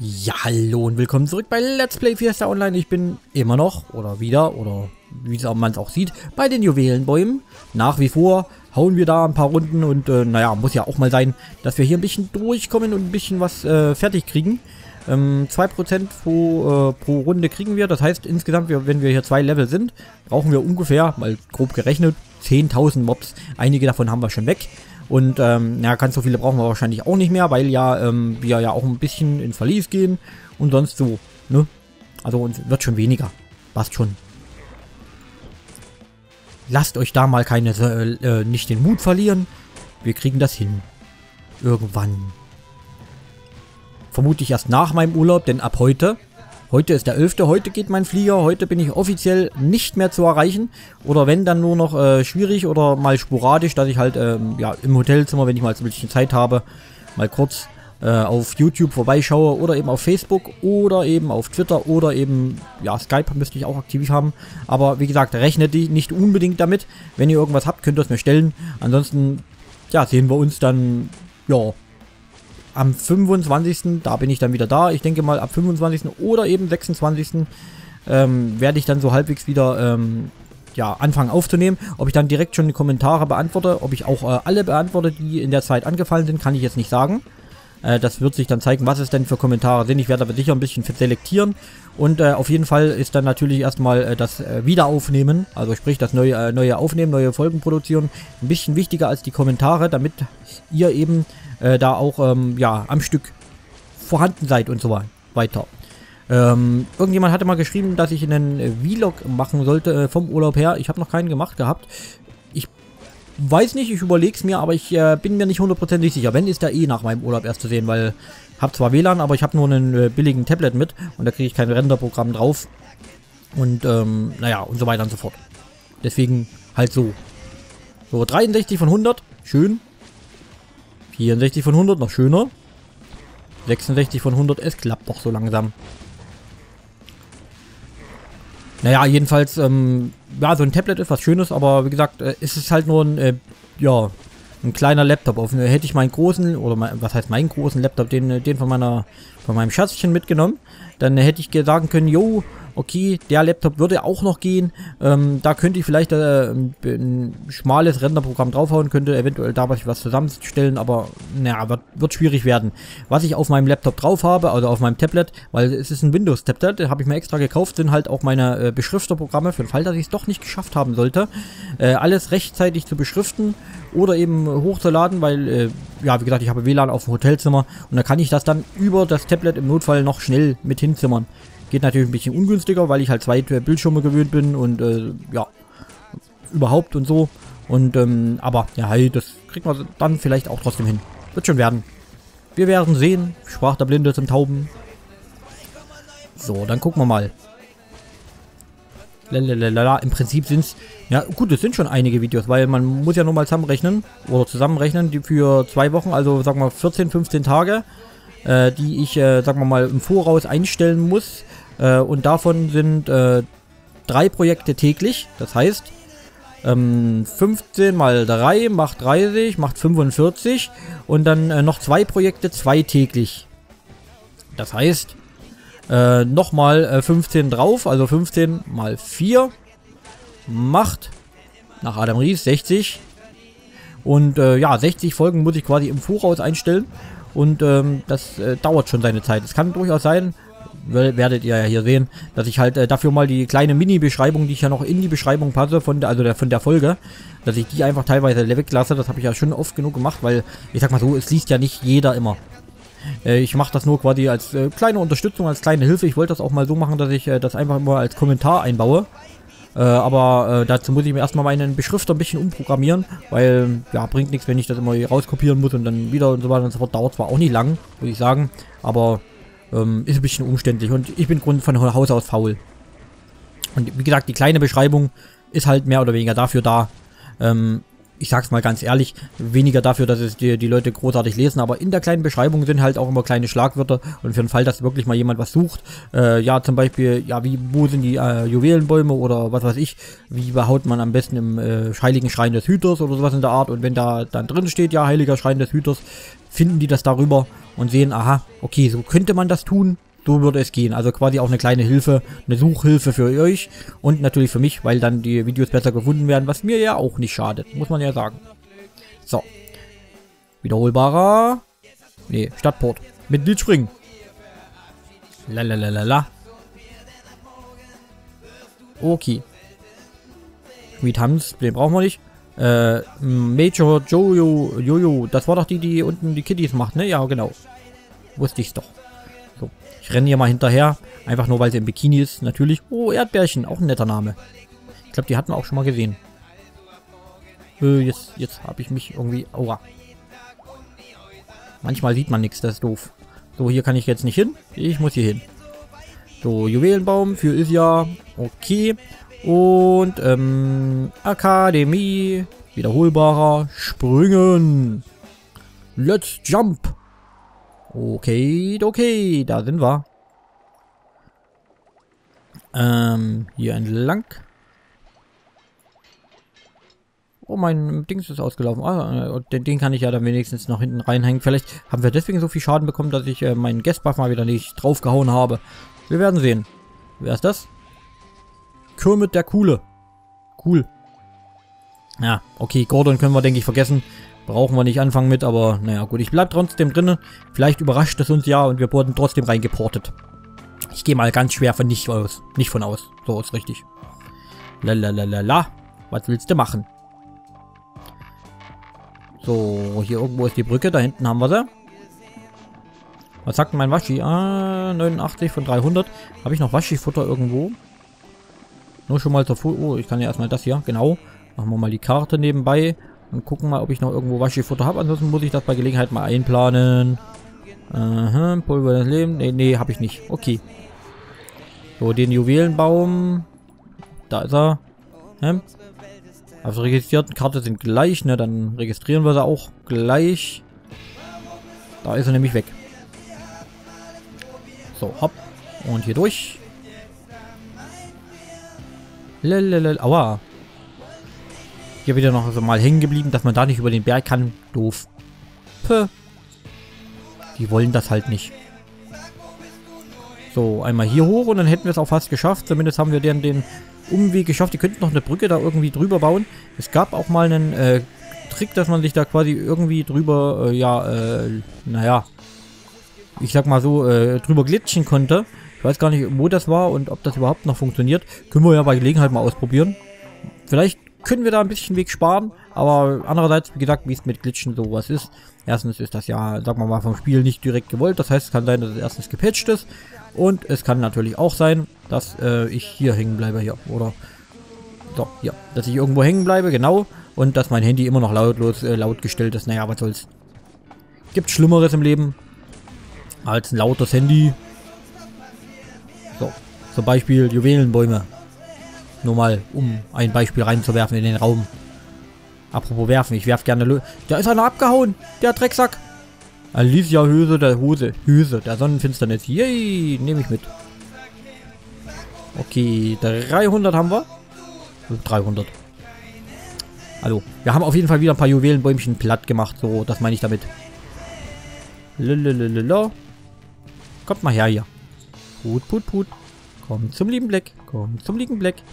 Ja, hallo und willkommen zurück bei Let's Play Fiesta Online. Ich bin immer noch, oder wieder, oder wie man es auch sieht, bei den Juwelenbäumen. Nach wie vor hauen wir da ein paar Runden und naja, muss ja auch mal sein, dass wir hier ein bisschen durchkommen und ein bisschen was fertig kriegen. 2% pro Runde kriegen wir, das heißt insgesamt, wenn wir hier 2 Level sind, brauchen wir ungefähr, mal grob gerechnet, 10.000 Mobs. Einige davon haben wir schon weg. Und ja, ganz so viele brauchen wir wahrscheinlich auch nicht mehr, weil ja wir ja auch ein bisschen ins Verlies gehen und sonst so, ne? Also uns wird schon weniger. Passt schon. Lasst euch da mal nicht den Mut verlieren. Wir kriegen das hin. Irgendwann. Vermutlich erst nach meinem Urlaub, denn ab heute ist der 11. Heute geht mein Flieger. Heute bin ich offiziell nicht mehr zu erreichen. Oder wenn, dann nur noch schwierig oder mal sporadisch, dass ich halt ja, im Hotelzimmer, wenn ich mal ein bisschen Zeit habe, mal kurz auf YouTube vorbeischaue oder eben auf Facebook oder eben auf Twitter oder eben, ja, Skype müsste ich auch aktiv haben. Aber wie gesagt, rechnet die nicht unbedingt damit. Wenn ihr irgendwas habt, könnt ihr es mir stellen. Ansonsten, ja, sehen wir uns dann, ja, am 25. Da bin ich dann wieder da. Ich denke mal ab 25. oder eben 26. Werde ich dann so halbwegs wieder ja, anfangen aufzunehmen. Ob ich dann direkt schon die Kommentare beantworte, ob ich auch alle beantworte, die in der Zeit angefallen sind, kann ich jetzt nicht sagen. Das wird sich dann zeigen, was es denn für Kommentare sind. Ich werde aber sicher ein bisschen selektieren. Und auf jeden Fall ist dann natürlich erstmal das Wiederaufnehmen, also sprich das neue Aufnehmen, neue Folgen produzieren, ein bisschen wichtiger als die Kommentare, damit ihr eben da auch ja, am Stück vorhanden seid und so weiter. Irgendjemand hatte mal geschrieben, dass ich einen Vlog machen sollte vom Urlaub her. Ich habe noch keinen gemacht gehabt. Ich weiß nicht, ich überlege es mir, aber ich bin mir nicht hundertprozentig sicher. Wenn, ist der eh nach meinem Urlaub erst zu sehen, weil ich habe zwar WLAN, aber ich habe nur einen billigen Tablet mit und da kriege ich kein Renderprogramm drauf. Und naja, und so weiter und so fort. Deswegen halt so. So, 63 von 100, schön. 64 von 100, noch schöner. 66 von 100, es klappt doch so langsam. Naja, jedenfalls, ja, so ein Tablet ist was Schönes, aber wie gesagt, es ist halt nur ein, ja, ein kleiner Laptop. Hätte ich meinen großen, oder was heißt meinen großen Laptop, den von meinem Schatzchen mitgenommen, dann hätte ich sagen können, jo, okay, der Laptop würde auch noch gehen, da könnte ich vielleicht ein schmales Renderprogramm draufhauen, könnte eventuell da was zusammenstellen, aber naja, wird schwierig werden. Was ich auf meinem Laptop drauf habe, also auf meinem Tablet, weil es ist ein Windows-Tablet, habe ich mir extra gekauft, sind halt auch meine Beschrifterprogramme, für den Fall, dass ich es doch nicht geschafft haben sollte, alles rechtzeitig zu beschriften oder eben hochzuladen, weil, ja, wie gesagt, ich habe WLAN auf dem Hotelzimmer und da kann ich das dann über das Tablet im Notfall noch schnell mit hinzimmern. Geht natürlich ein bisschen ungünstiger, weil ich halt 2 Bildschirme gewöhnt bin und ja, überhaupt und so. Und aber ja, hey, das kriegt man dann vielleicht auch trotzdem hin. Wird schon werden. Wir werden sehen. Sprach der Blinde zum Tauben. So, dann gucken wir mal. Lalalala. Im Prinzip sind es, ja gut, es sind schon einige Videos, weil man muss ja nur mal zusammenrechnen, die für 2 Wochen, also sagen wir 14, 15 Tage, die ich, sagen wir mal, im Voraus einstellen muss. Und davon sind 3 Projekte täglich. Das heißt, 15 mal 3 macht 30, macht 45. Und dann noch 2 Projekte, 2 täglich. Das heißt, nochmal 15 drauf. Also 15 mal 4 macht nach Adam Ries 60. Und ja, 60 Folgen muss ich quasi im Voraus einstellen. Und das dauert schon seine Zeit. Es kann durchaus sein, werdet ihr ja hier sehen, dass ich halt dafür mal die kleine Mini-Beschreibung, die ich ja noch in die Beschreibung passe, von der Folge, dass ich die einfach teilweise weglasse. Das habe ich ja schon oft genug gemacht, weil, ich sag mal so, es liest ja nicht jeder immer. Ich mache das nur quasi als kleine Unterstützung, als kleine Hilfe. Ich wollte das auch mal so machen, dass ich das einfach immer als Kommentar einbaue. Aber dazu muss ich mir erstmal meinen Beschrifter ein bisschen umprogrammieren, weil, ja, bringt nichts, wenn ich das immer rauskopieren muss und dann wieder und so weiter und so fort. Dauert zwar auch nicht lang, würde ich sagen, aber ist ein bisschen umständlich und ich bin von Haus aus faul. Und wie gesagt, die kleine Beschreibung ist halt mehr oder weniger dafür da. ich sag's mal ganz ehrlich, weniger dafür, dass es die Leute großartig lesen, aber in der kleinen Beschreibung sind halt auch immer kleine Schlagwörter und für den Fall, dass wirklich mal jemand was sucht, ja zum Beispiel, ja wo sind die Juwelenbäume oder was weiß ich, wie behaut man am besten im heiligen Schrein des Hüters oder sowas in der Art, und wenn da dann drin steht, ja, heiliger Schrein des Hüters, finden die das darüber und sehen, aha, okay, so könnte man das tun. So würde es gehen. Also quasi auch eine kleine Hilfe, eine Suchhilfe für euch und natürlich für mich, weil dann die Videos besser gefunden werden, was mir ja auch nicht schadet, muss man ja sagen. So. Wiederholbarer. Nee, Stadtport. Mit Blitzspringen. Lalalala. Okay. Sweet Hans, den brauchen wir nicht. Major Jojo, das war doch die unten die Kitties macht, ne? Ja, genau. Wusste ich's doch. So. Ich renne hier mal hinterher. Einfach nur, weil sie im Bikini ist. Natürlich. Oh, Erdbärchen. Auch ein netter Name. Ich glaube, die hatten wir auch schon mal gesehen. Jetzt habe ich mich irgendwie... Aua. Manchmal sieht man nichts. Das ist doof. So, hier kann ich jetzt nicht hin. Ich muss hier hin. So, Juwelenbaum für Isja. Okay. Und, Akademie. Wiederholbarer. Springen. Let's jump. Okay, da sind wir. Hier entlang. Oh, mein Dings ist ausgelaufen. Ah, den kann ich ja dann wenigstens noch hinten reinhängen. Vielleicht haben wir deswegen so viel Schaden bekommen, dass ich meinen Guest-Buff mal wieder nicht draufgehauen habe. Wir werden sehen. Wer ist das? Kermit der Coole. Cool. Ja, okay, Gordon können wir, denke ich, vergessen. Brauchen wir nicht anfangen mit, aber naja gut, ich bleib trotzdem drinnen. Vielleicht überrascht es uns ja und wir wurden trotzdem reingeportet. Ich gehe mal ganz schwer von nicht aus. Nicht von aus. So ist richtig. Lalalala. Was willst du machen? So, hier irgendwo ist die Brücke. Da hinten haben wir sie. Was sagt mein Waschi? Ah, 89 von 300. Habe ich noch Waschi-Futter irgendwo? Nur schon mal zur Oh, ich kann ja erstmal das hier. Genau. Machen wir mal die Karte nebenbei. Und gucken mal, ob ich noch irgendwo Waschi-Futter habe. Ansonsten muss ich das bei Gelegenheit mal einplanen. Aha, Pulver des Lebens. Nee, habe ich nicht. Okay. So, den Juwelenbaum. Da ist er. Also registrierten Karte sind gleich, ne? Dann registrieren wir sie auch gleich. Da ist er nämlich weg. So, hopp. Und hier durch. Aua. Hier wieder noch so mal hängen geblieben, dass man da nicht über den Berg kann. Doof. Puh. Die wollen das halt nicht. So, einmal hier hoch und dann hätten wir es auch fast geschafft. Zumindest haben wir den Umweg geschafft. Die könnten noch eine Brücke da irgendwie drüber bauen. Es gab auch mal einen Trick, dass man sich da quasi irgendwie drüber, naja, ich sag mal so, drüber glitschen konnte. Ich weiß gar nicht, wo das war und ob das überhaupt noch funktioniert. Können wir ja bei Gelegenheit mal ausprobieren. Vielleicht können wir da ein bisschen Weg sparen, aber andererseits, wie gesagt, wie es mit Glitchen sowas ist. Erstens ist das ja, sagen wir mal, vom Spiel nicht direkt gewollt. Das heißt, es kann sein, dass es erstens gepatcht ist. Und es kann natürlich auch sein, dass ich hier hängen bleibe hier. Oder so, ja, dass ich irgendwo hängen bleibe, genau. Und dass mein Handy immer noch laut gestellt ist. Naja, was soll's. Gibt Schlimmeres im Leben als ein lautes Handy. So, zum Beispiel Juwelenbäume. Nur mal, um ein Beispiel reinzuwerfen in den Raum. Apropos werfen, ich werfe gerne Da ist einer abgehauen, der Drecksack. Alicia Hüse, der Sonnenfinsternis. Yay, nehme ich mit. Okay, 300 haben wir. 300. Hallo, wir haben auf jeden Fall wieder ein paar Juwelenbäumchen platt gemacht. So, das meine ich damit. Lalalala. Kommt mal her hier. Put, put, put. Kommt zum lieben Black. Kommt zum lieben Black.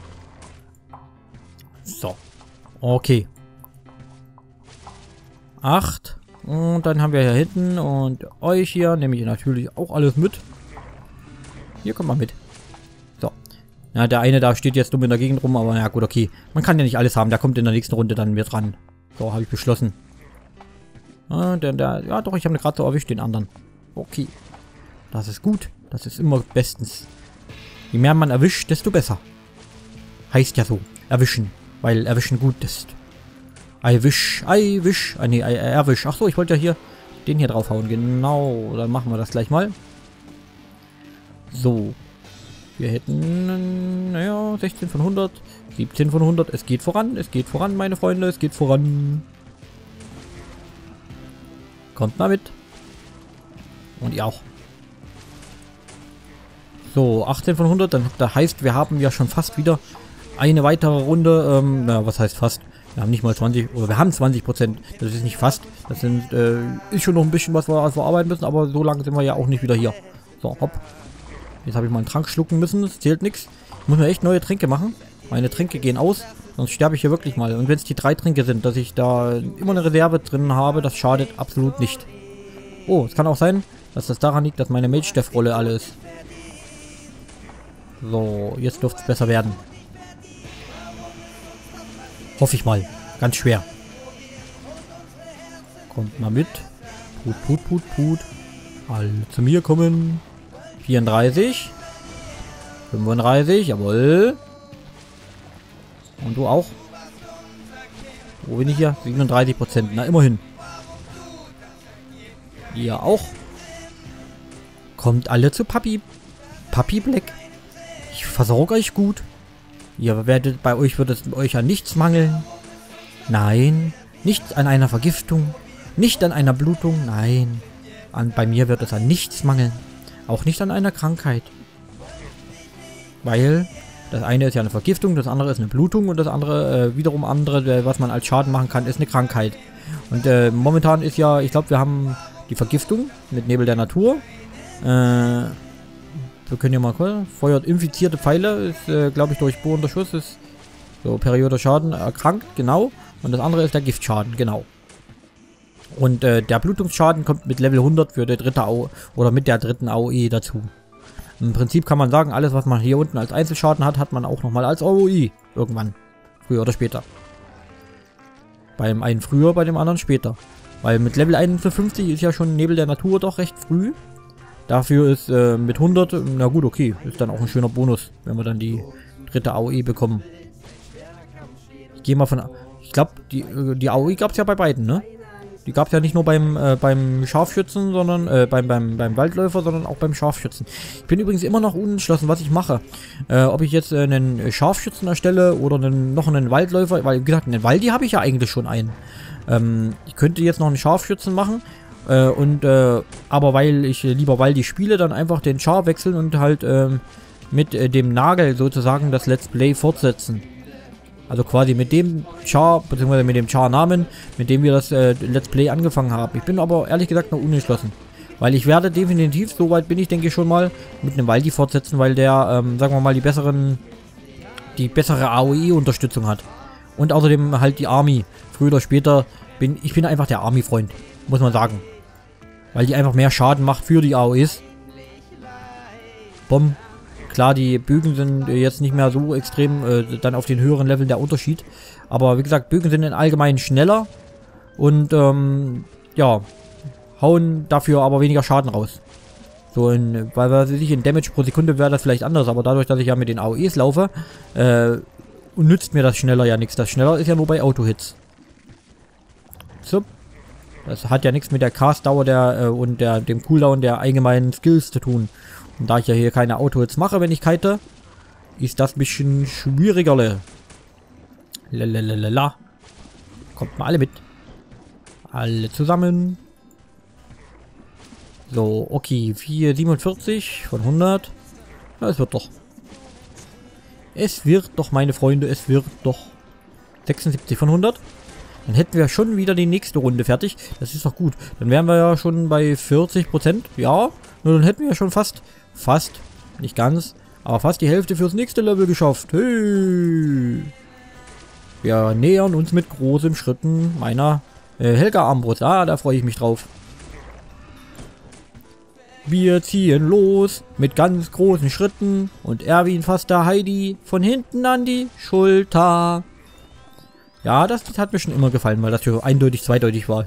So. Okay. 8. Und dann haben wir hier hinten und euch hier nehme ich natürlich auch alles mit. Hier kommt mal mit. So. Ja, der eine da steht jetzt dumm in der Gegend rum, aber ja gut, okay. Man kann ja nicht alles haben. Der kommt in der nächsten Runde dann mit ran. So, habe ich beschlossen. Ja, doch, ich habe gerade so erwischt, den anderen. Okay. Das ist gut. Das ist immer bestens. Je mehr man erwischt, desto besser. Heißt ja so. Erwischen. Weil erwischen gut ist. Erwisch. Achso, ich wollte ja hier den hier draufhauen. Genau. Dann machen wir das gleich mal. So. Wir hätten, naja, 16 von 100, 17 von 100. Es geht voran, meine Freunde, es geht voran. Kommt mal mit. Und ihr auch. So, 18 von 100, dann das heißt, wir haben ja schon fast wieder eine weitere Runde. Na, was heißt fast? Wir haben nicht mal 20, oder wir haben 20%. Das ist nicht fast. Das sind, ist schon noch ein bisschen was wir arbeiten müssen, aber so lange sind wir ja auch nicht wieder hier. So, hopp. Jetzt habe ich mal einen Trank schlucken müssen, das zählt nichts. Ich muss mir echt neue Tränke machen. Meine Tränke gehen aus, sonst sterbe ich hier wirklich mal. Und wenn es die 3 Tränke sind, dass ich da immer eine Reserve drin habe, das schadet absolut nicht. Oh, es kann auch sein, dass das daran liegt, dass meine Mage-Death-Rolle alle ist. So, jetzt dürfte es besser werden. Hoffe ich mal. Ganz schwer. Kommt mal mit. Put. Alle zu mir kommen. 34. 35, jawohl. Und du auch. Wo bin ich hier? 37%. Na, immerhin. Ihr auch. Kommt alle zu Papi. Papi Black. Ich versorge euch gut. Ihr werdet, bei euch wird es euch an nichts mangeln. Nein. Nicht an einer Vergiftung. Nicht an einer Blutung. Nein. Bei mir wird es an nichts mangeln. Auch nicht an einer Krankheit. Weil das eine ist ja eine Vergiftung, das andere ist eine Blutung und das andere, wiederum andere, was man als Schaden machen kann, ist eine Krankheit. Und momentan ist ja, ich glaube, wir haben die Vergiftung mit Nebel der Natur. Wir können ja mal gucken. Feuert infizierte Pfeile, ist, glaube ich, durchbohrender Schuss, ist so Periode Schaden erkrankt, genau. Und das andere ist der Giftschaden, genau. Und der Blutungsschaden kommt mit Level 100 für die dritte AOE oder mit der dritten AOE dazu. Im Prinzip kann man sagen, alles was man hier unten als Einzelschaden hat, hat man auch nochmal als AOE irgendwann. Früher oder später. Beim einen früher, bei dem anderen später. Weil mit Level 51 ist ja schon Nebel der Natur doch recht früh. Dafür ist mit 100, na gut, okay, ist dann auch ein schöner Bonus, wenn wir dann die dritte AOE bekommen. Ich gehe mal von... Ich glaube, die AOE gab es ja bei beiden, ne? Die gab es ja nicht nur beim Scharfschützen, sondern beim Waldläufer, sondern auch beim Scharfschützen. Ich bin übrigens immer noch unentschlossen, was ich mache. Ob ich jetzt einen Scharfschützen erstelle oder noch einen Waldläufer, weil, wie gesagt, einen Waldi habe ich ja eigentlich schon einen. Ich könnte jetzt noch einen Scharfschützen machen, aber weil ich lieber Waldi spiele, dann einfach den Char wechseln und halt mit dem Nagel sozusagen das Let's Play fortsetzen. Also quasi mit dem Char, beziehungsweise mit dem Char-Namen, mit dem wir das Let's Play angefangen haben. Ich bin aber ehrlich gesagt noch unentschlossen. Weil ich werde definitiv, soweit bin ich denke ich schon mal, mit einem Waldi fortsetzen, weil der, sagen wir mal, die bessere AOE-Unterstützung hat. Und außerdem halt die Army. Früher oder später ich bin einfach der Army-Freund, muss man sagen. Weil die einfach mehr Schaden macht für die AOEs. Bumm. Klar, die Bögen sind jetzt nicht mehr so extrem, dann auf den höheren Leveln der Unterschied. Aber wie gesagt, Bögen sind im Allgemeinen schneller. Und, ja, hauen dafür aber weniger Schaden raus. So, weil sich in Damage pro Sekunde wäre das vielleicht anders. Aber dadurch, dass ich ja mit den AOEs laufe, nützt mir das schneller ja nichts. Das schneller ist ja nur bei Auto-Hits. So. Das hat ja nichts mit der Cast-Dauer und dem Cooldown der allgemeinen Skills zu tun. Und da ich ja hier keine Auto-Hits mache, wenn ich kite, ist das ein bisschen schwieriger. Lalalala. Kommt mal alle mit. Alle zusammen. So, okay. 447 von 100. Ja, es wird doch. Es wird doch, meine Freunde, es wird doch. 76 von 100. Dann hätten wir schon wieder die nächste Runde fertig. Das ist doch gut. Dann wären wir ja schon bei 40%. Ja, nur dann hätten wir ja schon fast, nicht ganz, aber fast die Hälfte fürs nächste Level geschafft. Hey! Wir nähern uns mit großen Schritten meiner Helga-Armbrust. Ah, da freue ich mich drauf. Wir ziehen los mit ganz großen Schritten und Erwin fasst da Heidi von hinten an die Schulter. Ja, das hat mir schon immer gefallen, weil das hier eindeutig zweideutig war.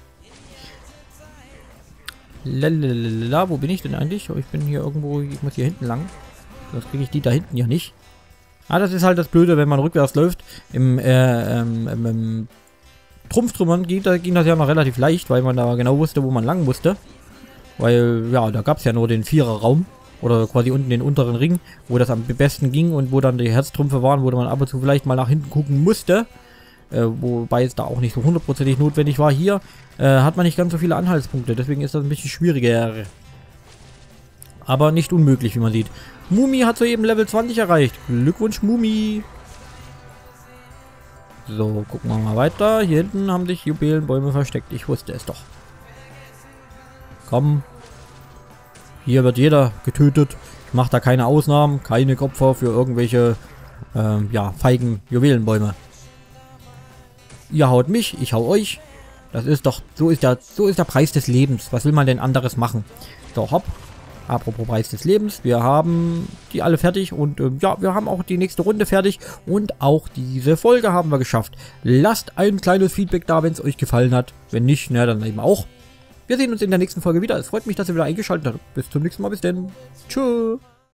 Lalalala, wo bin ich denn eigentlich? Ich bin hier irgendwo, ich muss hier hinten lang. Das kriege ich die da hinten ja nicht. Ah, das ist halt das Blöde, wenn man rückwärts läuft. Im Trumpftrümmern ging das ja noch relativ leicht, weil man da genau wusste, wo man lang musste. Weil, ja, da gab es ja nur den Viererraum. oder quasi unten den unteren Ring, wo das am besten ging und wo dann die Herztrümpfe waren, wo man ab und zu vielleicht mal nach hinten gucken musste. Wobei es da auch nicht so hundertprozentig notwendig war. Hier hat man nicht ganz so viele Anhaltspunkte, deswegen ist das ein bisschen schwieriger. Aber nicht unmöglich, wie man sieht. Mumi hat soeben Level 20 erreicht. Glückwunsch, Mumi. So, gucken wir mal weiter. Hier hinten haben sich Juwelenbäume versteckt. Ich wusste es doch. Komm. Hier wird jeder getötet. Ich mache da keine Ausnahmen. Keine Opfer für irgendwelche, ja, feigen Juwelenbäume. Ihr haut mich, ich hau euch. Das ist doch, so ist der Preis des Lebens. Was will man denn anderes machen? So, hopp. Apropos Preis des Lebens, wir haben die alle fertig und ja, wir haben auch die nächste Runde fertig und auch diese Folge haben wir geschafft. Lasst ein kleines Feedback da, wenn es euch gefallen hat. Wenn nicht, na, dann eben auch. Wir sehen uns in der nächsten Folge wieder. Es freut mich, dass ihr wieder eingeschaltet habt. Bis zum nächsten Mal. Bis dann. Tschüss.